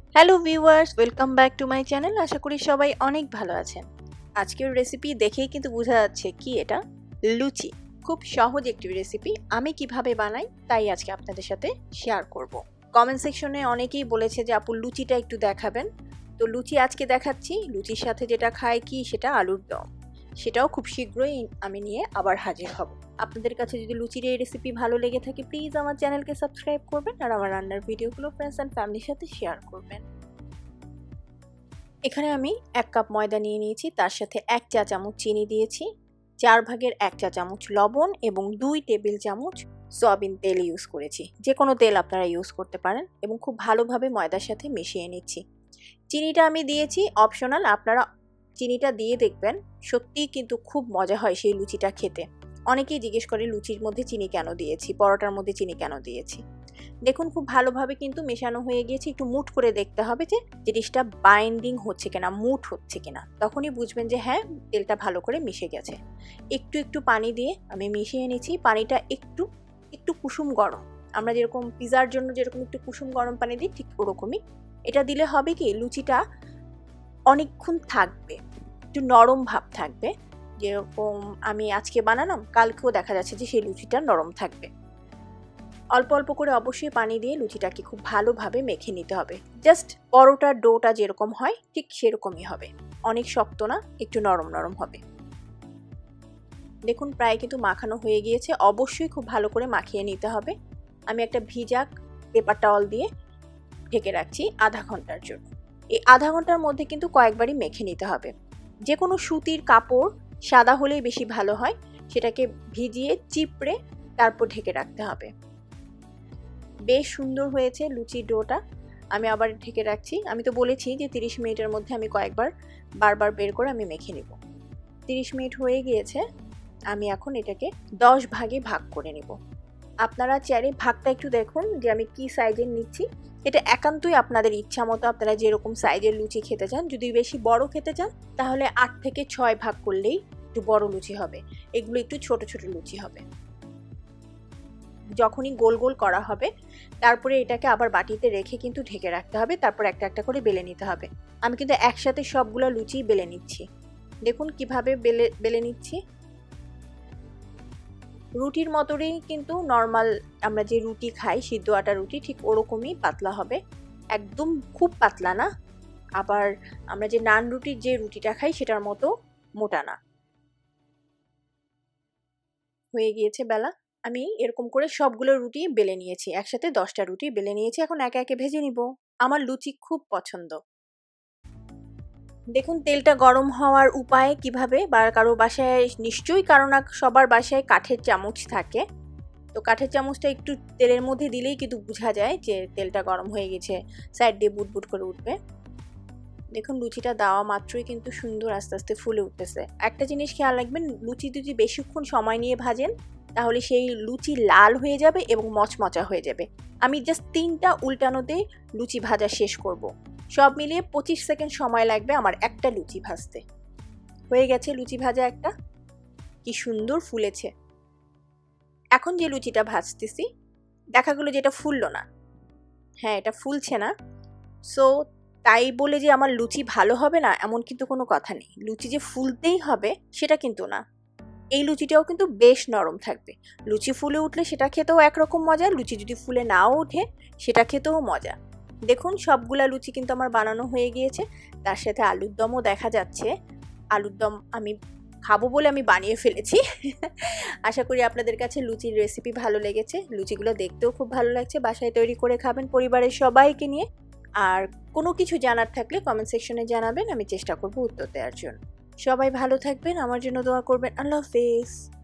Hello viewers, welcome back to my channel. আশা করি সবাই অনেক ভালো আছেন। আজকের রেসিপি দেখেই কিন্তু বোঝা যাচ্ছে কি এটা লুচি। খুব সহজ একটি রেসিপি। আমি কিভাবে বানাই তাই আজকে আপনাদের সাথে শেয়ার করব। কমেন্ট সেকশনে অনেকেই বলেছে যে আপু লুচিটা একটু দেখাবেন, তো লুচি আজকে দেখাচ্ছি। লুচির সাথে যেটা খায় কি সেটা আলুর দম, সেটাও খুব শীঘ্রই আমি নিয়ে আবার হাজির হব। আপনাদের কাছে যদি লুচির এই রেসিপি ভালো লেগে থাকে প্লিজ আমার চ্যানেলকে সাবস্ক্রাইব করবেন আর আমার রান্নার ভিডিওগুলো ফ্রেন্ডস অ্যান্ড ফ্যামিলির সাথে শেয়ার করবেন। এখানে আমি 1 কাপ ময়দা নিয়ে নিয়েছি, তার সাথে 1 চা চামচ চিনি দিয়েছি, 4 ভাগের 1 চা চামচ লবণ এবং 2 টেবিল চামচ সয়াবিন তেল ইউজ করেছি। যে কোনো তেল আপনারা ইউজ করতে পারেন এবং খুব ভালোভাবে ময়দার সাথে মিশিয়ে নিচ্ছি। চিনিটা আমি দিয়েছি অপশনাল, আপনারা চিনিটা দিয়ে দেখবেন, সত্যিই কিন্তু খুব মজা হয় সেই লুচিটা খেতে। অনেকেই জিজ্ঞেস করে লুচির মধ্যে চিনি কেন দিয়েছি, পরোটার মধ্যে চিনি কেন দিয়েছি। দেখুন খুব ভালোভাবে কিন্তু মেশানো হয়ে গিয়েছে। একটু মুঠ করে দেখতে হবে যে জিনিসটা বাইন্ডিং হচ্ছে কিনা, মুঠ হচ্ছে কিনা, তখনই বুঝবেন যে হ্যাঁ তেলটা ভালো করে মিশে গেছে। একটু একটু পানি দিয়ে আমি মিশিয়ে নিচ্ছি। পানিটা একটু একটু কুসুম গরম, আমরা যেরকম পিজার জন্য যেরকম একটু কুসুম গরম পানি দিই ঠিক ওরকমই। এটা দিলে হবে কি লুচিটা অনেকক্ষণ থাকবে, একটু নরম ভাব থাকবে। যেরকম আমি আজকে বানালাম কালকেও দেখা যাচ্ছে যে সেই লুচিটা নরম থাকবে। অল্প অল্প করে অবশ্যই পানি দিয়ে লুচিটাকে খুব ভালোভাবে মেখে নিতে হবে। জাস্ট পরোটার ডোটা যেরকম হয় ঠিক সেরকমই হবে, অনেক শক্ত না, একটু নরম নরম হবে। দেখুন প্রায় কিন্তু মাখানো হয়ে গিয়েছে। অবশ্যই খুব ভালো করে মাখিয়ে নিতে হবে। আমি একটা ভিজা পেপার টাওয়াল দিয়ে ঢেকে রাখছি আধা ঘন্টার জন্য। এই আধা ঘন্টার মধ্যে কিন্তু কয়েকবারই মেখে নিতে হবে। যে কোনো সুতির কাপড়, সাদা হলেই বেশি ভালো হয়, সেটাকে ভিজিয়ে চিপড়ে তারপর ঢেকে রাখতে হবে। বেশ সুন্দর হয়েছে লুচির ডোটা। আমি আবার ঢেকে রাখছি। আমি তো বলেছি যে 30 মিনিটের মধ্যে আমি বারবার বের করে আমি মেখে নিব। 30 মিনিট হয়ে গিয়েছে। আমি এখন এটাকে 10 ভাগে ভাগ করে নিব। আপনারা চাইলে ভাগটা একটু দেখুন যে আমি কি সাইজের নিচ্ছি। এটা একান্তই আপনাদের ইচ্ছা মতো, আপনারা যেরকম সাইজের লুচি খেতে চান। যদি বেশি বড় খেতে চান তাহলে 8 থেকে 6 ভাগ করলেই একটু বড় লুচি হবে। এগুলো একটু ছোট ছোট লুচি হবে। যখনই গোল গোল করা হবে তারপরে এটাকে আবার বাটিতে রেখে কিন্তু ঢেকে রাখতে হবে। তারপর একটা একটা করে বেলে নিতে হবে। আমি কিন্তু একসাথে সবগুলো লুচি বেলে নিচ্ছি। দেখুন কিভাবে বেলে নিচ্ছি। রুটির মতোই কিন্তু নর্মাল আমরা যে রুটি খাই, সিদ্ধ আটা রুটি, ঠিক ওরকমই পাতলা হবে। একদম খুব পাতলা না, আবার আমরা যে নান রুটির যে রুটিটা খাই সেটার মতো মোটা না। হয়ে গিয়েছে বেলা। আমি এরকম করে সবগুলো রুটি বেলে নিয়েছি, একসাথে 10টা রুটি বেলে নিয়েছি। এখন একে একে ভেজে নিব। আমার লুচি খুব পছন্দ। দেখুন তেলটা গরম হওয়ার উপায় কিভাবে, বা কারো বাসায় নিশ্চয়ই, কারো না সবার বাসায় কাঠের চামচ থাকে, তো কাঠের চামচটা একটু তেলের মধ্যে দিলেই কিন্তু বোঝা যায় যে তেলটা গরম হয়ে গেছে, সাইড দিয়ে বুটবুট করে উঠবে। দেখুন লুচিটা দেওয়া মাত্রই কিন্তু সুন্দর আস্তে আস্তে ফুলে উঠতেছে। একটা জিনিস খেয়াল রাখবেন, লুচি যদি বেশিক্ষণ সময় নিয়ে ভাজেন তাহলে সেই লুচি লাল হয়ে যাবে এবং মচমচা হয়ে যাবে। আমি জাস্ট 3টা উল্টানোতে লুচি ভাজা শেষ করব। সব মিলিয়ে 25 সেকেন্ড সময় লাগবে আমার একটা লুচি ভাজতে। হয়ে গেছে লুচি ভাজা একটা, কি সুন্দর ফুলেছে। এখন যে লুচিটা ভাজতেছি দেখা গেলো যেটা ফুললো না, হ্যাঁ এটা ফুলছে না, সো তাই বলে যে আমার লুচি ভালো হবে না এমন কিন্তু কোনো কথা নেই। লুচি যে ফুলতেই হবে সেটা কিন্তু না। এই লুচিটাও কিন্তু বেশ নরম থাকবে। লুচি ফুলে উঠলে সেটা খেতেও একরকম মজা, লুচি যদি ফুলে নাও ওঠে সেটা খেতেও মজা। দেখুন সবগুলা লুচি কিন্তু আমার বানানো হয়ে গিয়েছে। তার সাথে আলুর দমও দেখা যাচ্ছে। আলুর দম আমি খাবো বলে আমি বানিয়ে ফেলেছি। আশা করি আপনাদের কাছে লুচির রেসিপি ভালো লেগেছে। লুচিগুলো দেখতেও খুব ভালো লাগছে। বাসায় তৈরি করে খাবেন পরিবারের সবাইকে নিয়ে। আর কোনো কিছু জানার থাকলে কমেন্ট সেকশনে জানাবেন, আমি চেষ্টা করব উত্তর দেওয়ার জন্য। সবাই ভালো থাকবেন, আমার জন্য দোয়া করবেন। আল্লাহ হাফেজ।